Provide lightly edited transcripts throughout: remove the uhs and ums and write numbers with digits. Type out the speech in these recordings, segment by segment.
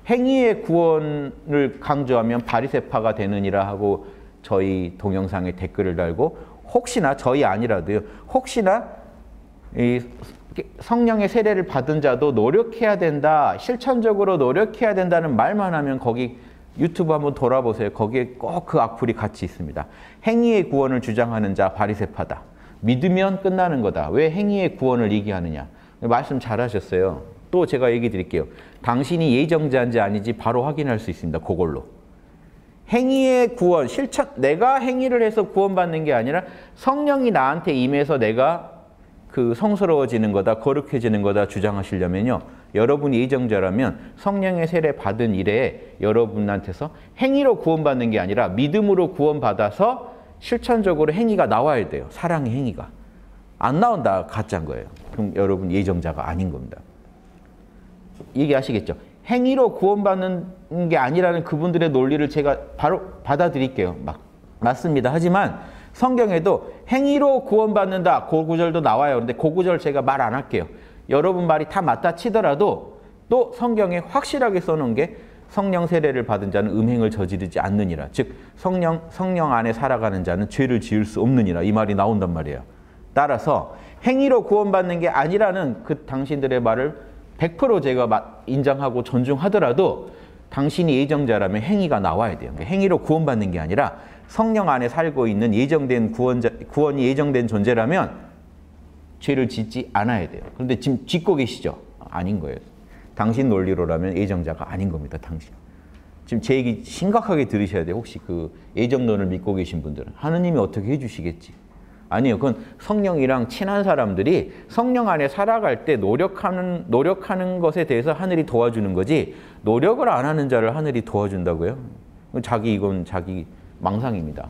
행위의 구원을 강조하면 바리새파가 되느니라 하고 저희 동영상에 댓글을 달고 혹시나 저희 아니라도요. 혹시나 이 성령의 세례를 받은 자도 노력해야 된다. 실천적으로 노력해야 된다는 말만 하면 거기 유튜브 한번 돌아보세요. 거기에 꼭 그 악플이 같이 있습니다. 행위의 구원을 주장하는 자 바리새파다. 믿으면 끝나는 거다. 왜 행위의 구원을 얘기하느냐. 말씀 잘하셨어요. 또 제가 얘기 드릴게요. 당신이 예정자인지 아닌지 바로 확인할 수 있습니다. 그걸로. 행위의 구원, 실천, 내가 행위를 해서 구원받는 게 아니라 성령이 나한테 임해서 내가 그 성스러워지는 거다, 거룩해지는 거다 주장하시려면요. 여러분이 예정자라면 성령의 세례 받은 이래에 여러분한테서 행위로 구원받는 게 아니라 믿음으로 구원받아서 실천적으로 행위가 나와야 돼요. 사랑의 행위가. 안 나온다, 가짜인 거예요. 그럼 여러분 예정자가 아닌 겁니다. 얘기하시겠죠? 행위로 구원받는 게 아니라는 그분들의 논리를 제가 바로 받아들일게요. 맞습니다. 하지만 성경에도 행위로 구원받는다. 그 구절도 나와요. 그런데 그 구절 제가 말 안 할게요. 여러분 말이 다 맞다 치더라도 또 성경에 확실하게 써놓은 게 성령 세례를 받은 자는 음행을 저지르지 않느니라. 즉 성령 안에 살아가는 자는 죄를 지을 수 없느니라. 이 말이 나온단 말이에요. 따라서 행위로 구원받는 게 아니라는 그 당신들의 말을 100% 제가 인정하고 존중하더라도 당신이 예정자라면 행위가 나와야 돼요. 행위로 구원받는 게 아니라 성령 안에 살고 있는 예정된 구원이 예정된 존재라면 죄를 짓지 않아야 돼요. 그런데 지금 짓고 계시죠? 아닌 거예요. 당신 논리로라면 예정자가 아닌 겁니다. 당신. 지금 제 얘기 심각하게 들으셔야 돼요. 혹시 그 예정론을 믿고 계신 분들은. 하느님이 어떻게 해주시겠지? 아니요. 그건 성령이랑 친한 사람들이 성령 안에 살아갈 때 노력하는 것에 대해서 하늘이 도와주는 거지 노력을 안 하는 자를 하늘이 도와준다고요? 이건 자기 망상입니다.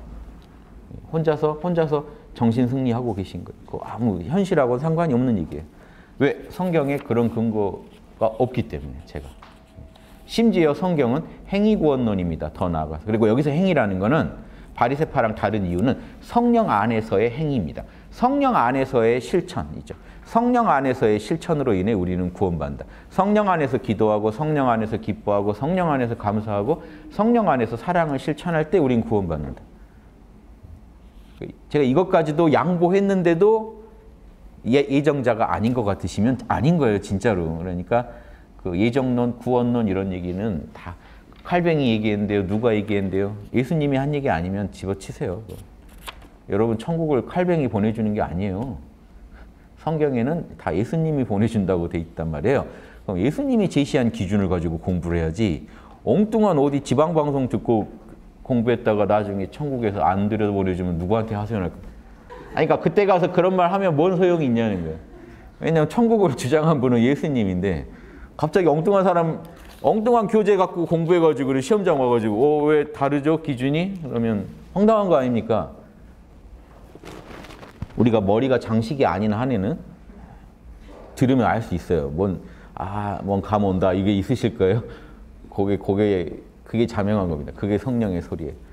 혼자서 정신 승리하고 계신 거예요. 아무 현실하고는 상관이 없는 얘기예요. 왜? 성경에 그런 근거가 없기 때문에 제가. 심지어 성경은 행위구원론입니다. 더 나아가서. 그리고 여기서 행위라는 거는 바리새파랑 다른 이유는 성령 안에서의 행위입니다. 성령 안에서의 실천이죠. 성령 안에서의 실천으로 인해 우리는 구원받는다. 성령 안에서 기도하고 성령 안에서 기뻐하고 성령 안에서 감사하고 성령 안에서 사랑을 실천할 때 우린 구원받는다. 제가 이것까지도 양보했는데도 예정자가 아닌 것 같으시면 아닌 거예요. 진짜로. 그러니까 그 예정론, 구원론 이런 얘기는 다 칼뱅이 얘기했는데요. 누가 얘기했는데요. 예수님이 한 얘기 아니면 집어치세요. 여러분 천국을 칼뱅이 보내주는 게 아니에요. 성경에는 다 예수님이 보내준다고 돼 있단 말이에요. 그럼 예수님이 제시한 기준을 가지고 공부를 해야지 엉뚱한 어디 지방방송 듣고 공부했다가 나중에 천국에서 안 들여보내주면 누구한테 하소연할 거예요. 아니, 그러니까 그때 가서 그런 말 하면 뭔 소용이 있냐는 거예요. 왜냐하면 천국을 주장한 분은 예수님인데 갑자기 엉뚱한 교재 갖고 공부해가지고 시험장 와가지고 왜 다르죠 기준이? 그러면 황당한 거 아닙니까? 우리가 머리가 장식이 아닌 한에는 들으면 알 수 있어요. 뭔 감 온다 이게 있으실 거예요. 그게 자명한 겁니다. 그게 성령의 소리예요.